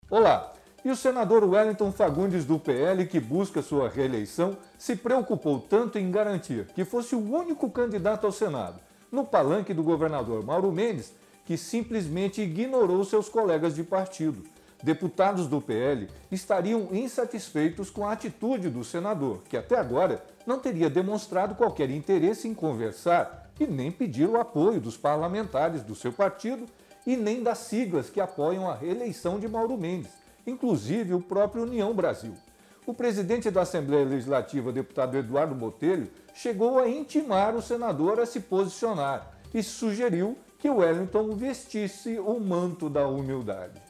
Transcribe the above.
Olá! E o senador Wellington Fagundes, do PL, que busca sua reeleição, se preocupou tanto em garantir que fosse o único candidato ao Senado, no palanque do governador Mauro Mendes, que simplesmente ignorou seus colegas de partido. Deputados do PL estariam insatisfeitos com a atitude do senador, que até agora não teria demonstrado qualquer interesse em conversar e nem pedir o apoio dos parlamentares do seu partido e nem das siglas que apoiam a reeleição de Mauro Mendes, inclusive o próprio União Brasil. O presidente da Assembleia Legislativa, deputado Eduardo Botelho, chegou a intimar o senador a se posicionar e sugeriu que Wellington vestisse o manto da humildade.